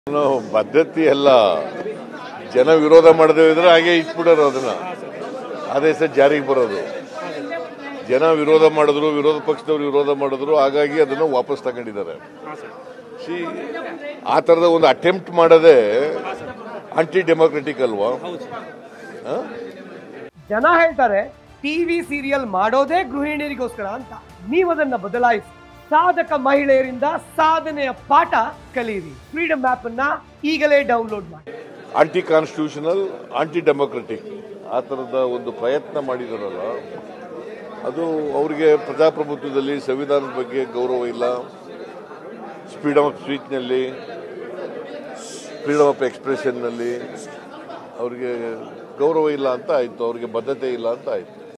ಪದ್ಧತಿ ಎಲ್ಲ ಜನ ವಿರೋಧ ಮಾಡದೇ ಇದ್ರೆ ಹಾಗೆ ಇಟ್ಬಿಡೋರು ಅದನ್ನ ಆದೇಶ ಜಾರಿಗೆ ಬರೋದು. ಜನ ವಿರೋಧ ಮಾಡಿದ್ರು, ವಿರೋಧ ಪಕ್ಷದವರು ವಿರೋಧ ಮಾಡಿದ್ರು, ಹಾಗಾಗಿ ಅದನ್ನು ವಾಪಸ್ ತಗೊಂಡಿದ್ದಾರೆ. ಆ ತರದ ಒಂದು ಅಟೆಂಪ್ಟ್ ಮಾಡೋದೇ ಆಂಟಿ ಡೆಮೋಕ್ರೆಟಿಕ್ ಅಲ್ವಾ? ಜನ ಹೇಳ್ತಾರೆ ಟಿವಿ ಸೀರಿಯಲ್ ಮಾಡೋದೇ ಗೃಹಿಣಿಯರಿಗೋಸ್ಕರ ಅಂತ. ನೀವದನ್ನ ಬದಲಾಯಿಸಿ ಸಾಧಕ ಮಹಿಳೆಯರಿಂದ ಸಾಧನೆಯ ಪಾಠ ಕಲಿಯಿರಿ. ಫ್ರೀಡಮ್ ಆಪ್ ಅನ್ನ ಈಗಲೇ ಡೌನ್ಲೋಡ್ ಮಾಡಿ. ಆಂಟಿ ಕಾನ್ಸ್ಟಿಟ್ಯೂಷನಲ್, ಆಂಟಿ ಡೆಮೋಕ್ರೆಟಿಕ್ ಆ ತರದ ಒಂದು ಪ್ರಯತ್ನ ಮಾಡಿದಾರಲ್ಲ, ಅದು ಅವರಿಗೆ ಪ್ರಜಾಪ್ರಭುತ್ವದಲ್ಲಿ ಸಂವಿಧಾನದ ಬಗ್ಗೆ ಗೌರವ ಇಲ್ಲ, ಫ್ರೀಡಮ್ ಆಫ್ ಸ್ಪೀಚ್ನಲ್ಲಿ, ಫ್ರೀಡಮ್ ಆಫ್ ಎಕ್ಸ್ಪ್ರೆಷನ್ನಲ್ಲಿ ಅವರಿಗೆ ಗೌರವ ಇಲ್ಲ ಅಂತ ಆಯಿತು, ಅವರಿಗೆ ಬದ್ಧತೆ ಇಲ್ಲ ಅಂತ ಆಯಿತು.